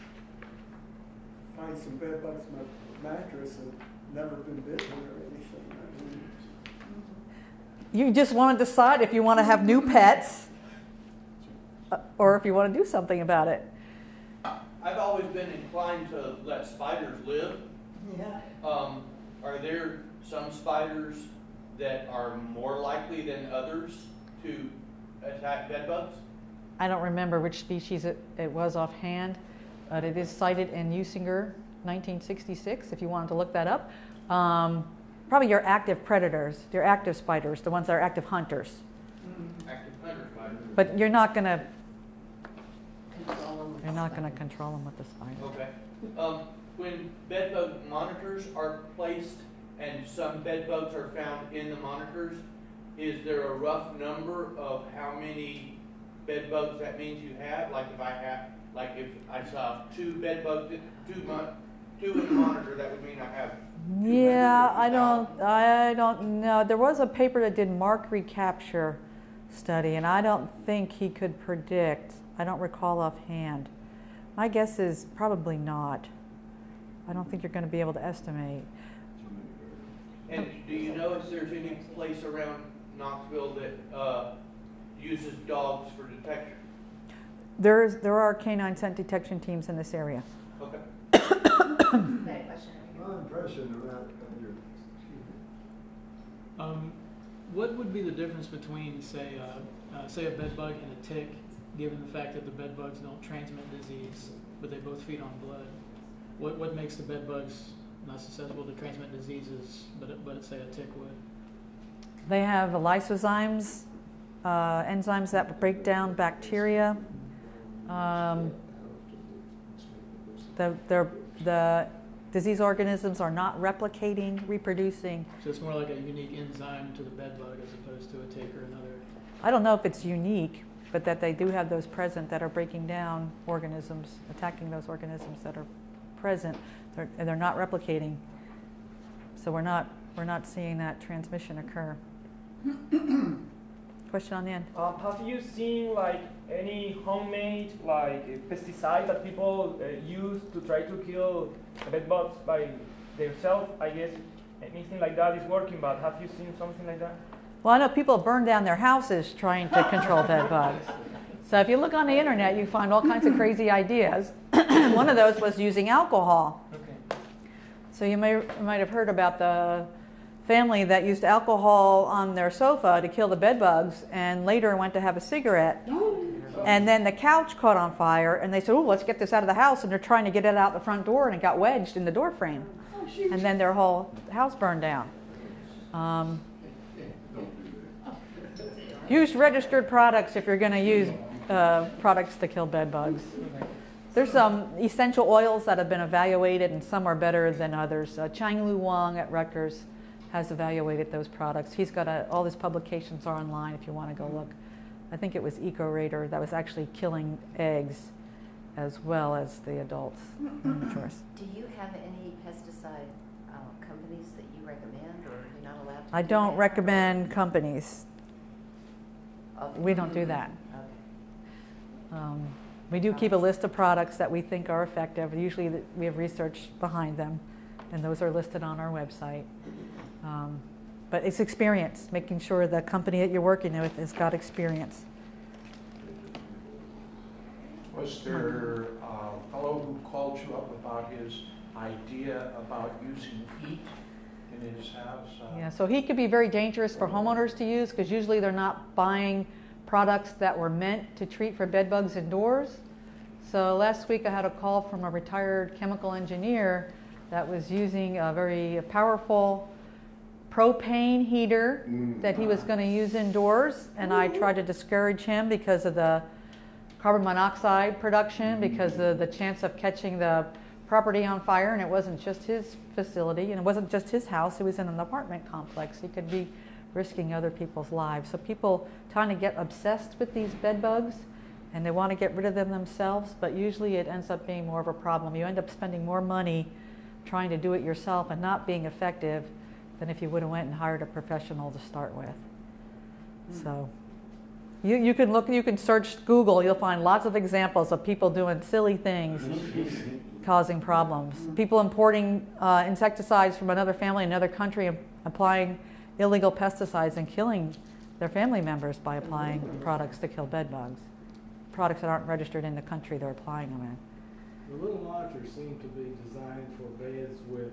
find some bed bugs in my mattress and never been bitten or anything, I mean, You just want to decide if you want to have new pets uh, or if you want to do something about it. I've always been inclined to let spiders live. Yeah. Um, are there some spiders that are more likely than others to attack bed bugs? I don't remember which species it, it was offhand, but it is cited in Usinger, nineteen sixty-six, if you wanted to look that up. Um, probably your active predators, your active spiders, the ones that are active hunters. Active hunter spiders. But you're not going to Control them with you're the not going to spider. control them with the spider. Okay. Um, when bed bug monitors are placed and some bed bugs are found in the monitors, is there a rough number of how many bed bugs that means you have? Like if I have, like if I saw two bed bugs, two mon- two in the monitor, that would mean I have. Yeah, I don't, I don't know. There was a paper that did mark recapture study, and I don't think he could predict. I don't recall offhand. My guess is probably not. I don't think you're going to be able to estimate. And do you know if there's any place around Knoxville that uh, uses dogs for detection? There's, there are canine scent detection teams in this area. Okay. I had a question. My impression about your, excuse me, Um, what would be the difference between, say, uh, uh, say a bed bug and a tick, given the fact that the bed bugs don't transmit disease, but they both feed on blood? What what makes the bed bugs not susceptible to transmit diseases, but it, but say a tick would? They have lysozymes, uh, enzymes that break down bacteria. Um, the, they're- the disease organisms are not replicating, reproducing. So it's more like a unique enzyme to the bed bug as opposed to a tick or another. I don't know if it's unique, but that they do have those present that are breaking down organisms, attacking those organisms that are present, they're, and they're not replicating. So we're not, we're not seeing that transmission occur. Question on the end. Um, have you seen like any homemade like uh, pesticide that people uh, use to try to kill bed bugs by themselves? I guess anything like that is working, but have you seen something like that? Well, I know people burn down their houses trying to control bed bugs. So So if you look on the internet, you find all kinds of crazy ideas. One of those was using alcohol. Okay. So you may you might have heard about the family that used alcohol on their sofa to kill the bed bugs, and later went to have a cigarette. And then the couch caught on fire, and they said, "Oh, let's get this out of the house." And they're trying to get it out the front door, and it got wedged in the door frame. And then their whole house burned down. Um, use registered products if you're going to use uh, products to kill bed bugs. There's some essential oils that have been evaluated, and some are better than others. Uh, Chang-Lu Wang at Rutgers has evaluated those products. He's got a, all his publications are online if you want to go look. I think it was Eco-Rator that was actually killing eggs as well as the adults. Choice. Do you have any pesticide uh, companies that you recommend, or are you not allowed to? I do don't that? recommend companies. Okay. We don't do that. Okay. Um, we do keep a list of products that we think are effective. Usually th- we have research behind them, and those are listed on our website. Um, but it's experience, making sure the company that you're working with has got experience. Was there a fellow who called you up about his idea about using peat in his house? Uh, Yeah, so heat could be very dangerous for homeowners to use, because usually they're not buying products that were meant to treat for bed bugs indoors. So last week I had a call from a retired chemical engineer that was using a very powerful propane heater that he was going to use indoors, and I tried to discourage him because of the carbon monoxide production, because of the chance of catching the property on fire. And it wasn't just his facility, and it wasn't just his house, it was in an apartment complex. He could be risking other people's lives. So people trying to get obsessed with these bed bugs, and they want to get rid of them themselves, but usually it ends up being more of a problem. You end up spending more money trying to do it yourself and not being effective than if you would have went and hired a professional to start with. Mm. So you, you can look, you can search Google, you'll find lots of examples of people doing silly things causing problems. People importing uh, insecticides from another family, another country, and applying illegal pesticides and killing their family members by applying products to kill bed bugs. Products that aren't registered in the country they're applying them in. The little monitors seem to be designed for beds with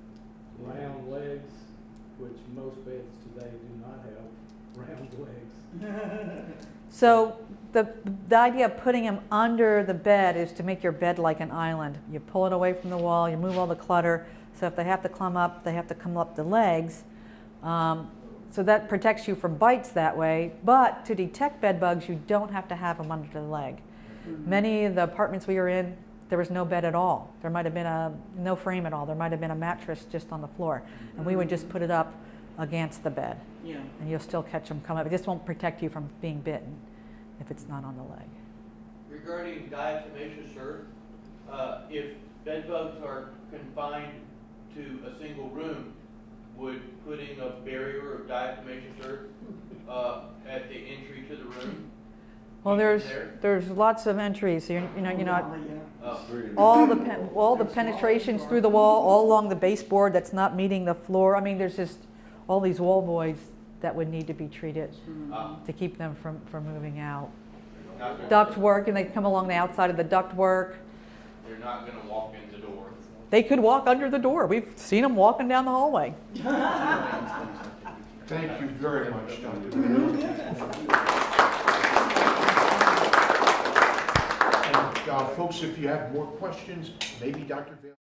round legs, which most beds today do not have round legs. So the, the idea of putting them under the bed is to make your bed like an island. You pull it away from the wall, you move all the clutter, so if they have to climb up, they have to come up the legs. Um, so that protects you from bites that way, but to detect bed bugs, you don't have to have them under the leg. Mm-hmm. Many of the apartments we were in, there was no bed at all. There might have been a, no frame at all. There might have been a mattress just on the floor. And we would just put it up against the bed. Yeah. And you'll still catch them come up. It just won't protect you from being bitten if it's not on the leg. Regarding diatomaceous earth, uh, if bed bugs are confined to a single room, would putting a barrier of diatomaceous earth uh, at the entry to the room? Well, there's there? there's lots of entries. So you're, you know, you're not Uh, all the pen, all the penetrations through the wall, all along the baseboard that's not meeting the floor. I mean, there's just all these wall voids that would need to be treated uh, to keep them from, from moving out. not Duct work, and they come along the outside of the duct work. They're not going to walk in the door. They could walk under the door. We've seen them walking down the hallway. Thank you very much, Doctor And uh, folks, if you have more questions, maybe Doctor Vail